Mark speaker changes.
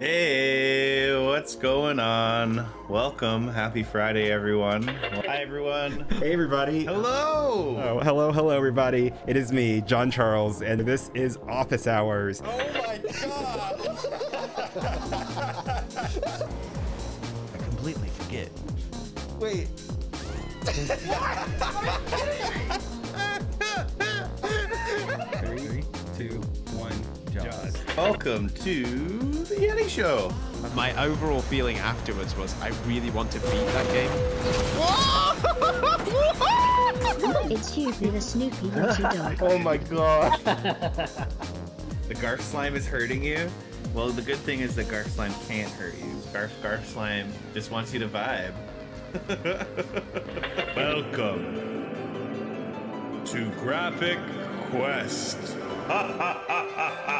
Speaker 1: Hey, what's going on? Welcome. Happy Friday, everyone. Hi, everyone.
Speaker 2: Hey, everybody.
Speaker 1: Hello.
Speaker 2: Oh, hello, everybody. It is me, John Charles, and this is Office Hours.
Speaker 1: Oh, my God.
Speaker 3: I completely forget.
Speaker 1: Wait.
Speaker 2: Three, two, one, Jaws.
Speaker 1: Welcome to the Yetee Show.
Speaker 3: My overall feeling afterwards was I really want to beat that game.
Speaker 4: It's Hughie the Snoopy Little Dog.
Speaker 1: Oh my God. The Garf Slime is hurting you? Well, the good thing is that Garf Slime can't hurt you. Garf Slime just wants you to vibe. Welcome to Graphic Quest.